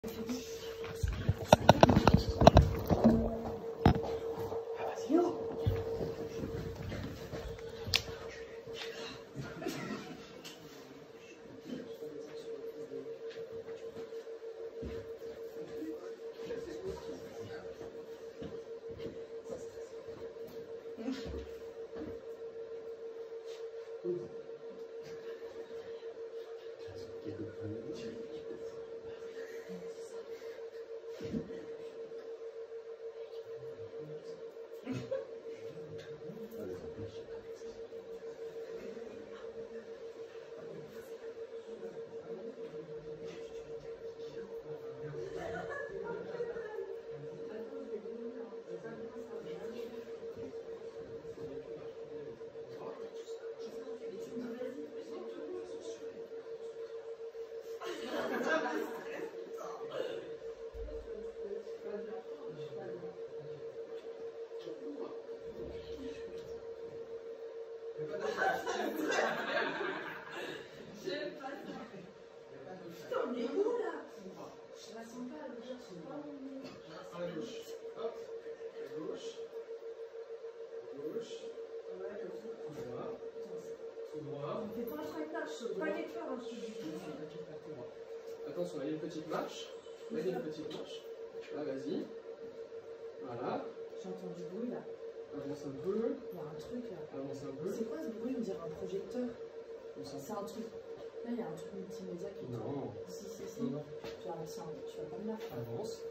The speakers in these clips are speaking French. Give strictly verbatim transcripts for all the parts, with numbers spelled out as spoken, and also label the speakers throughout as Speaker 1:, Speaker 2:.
Speaker 1: Attention, il y a une petite marche. Là, il y a une petite marche. Là, vas-y. Voilà.
Speaker 2: J'entends du bruit là.
Speaker 1: Avance un peu.
Speaker 2: Il y a un truc là.
Speaker 1: Avance un peu.
Speaker 2: C'est quoi ce bruit? On dirait un projecteur. C'est un truc. Là, il y a un truc multimédia qui tourne.
Speaker 1: Non.
Speaker 2: Si, si, si.
Speaker 1: Non, non.
Speaker 2: Tu vas, tu vas pas me la faire.
Speaker 1: Avance.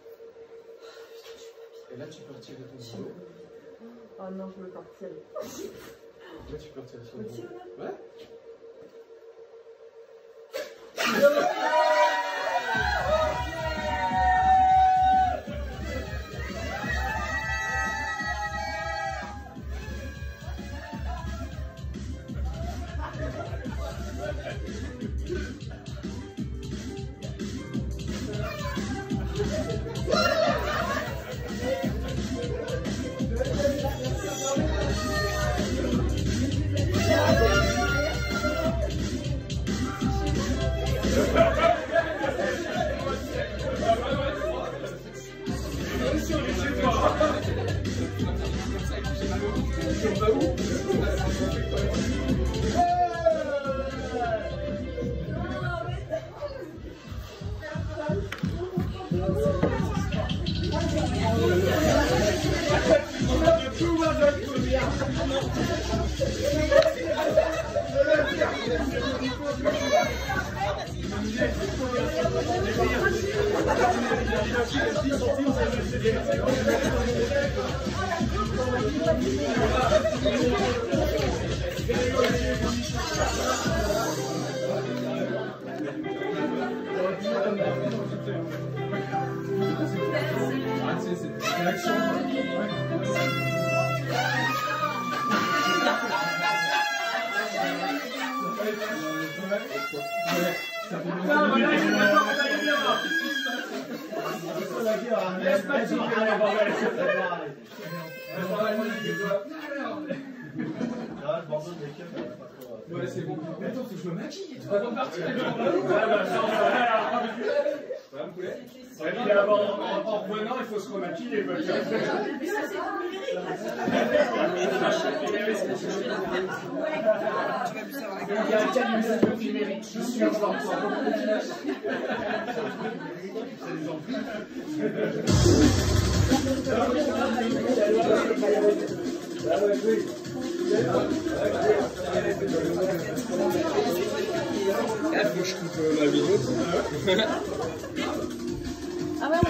Speaker 1: Et là, tu peux retirer ton dos.
Speaker 2: Oh non, je veux pas retirer.
Speaker 1: Là, tu peux retirer ton
Speaker 2: Je
Speaker 1: dos.
Speaker 2: retire là?
Speaker 1: Ouais. Ouais, c'est bon. Mais attends, faut que je me maquille et tout avant de partir. Ouais, mon poulet. Ouais, mais d'abord, en revenant, il faut se remaquiller. Mais ça, c'est pas numérique. Il y a un cas numérique. Je suis en train de
Speaker 3: Ah, faut que je coupe ma vidéo.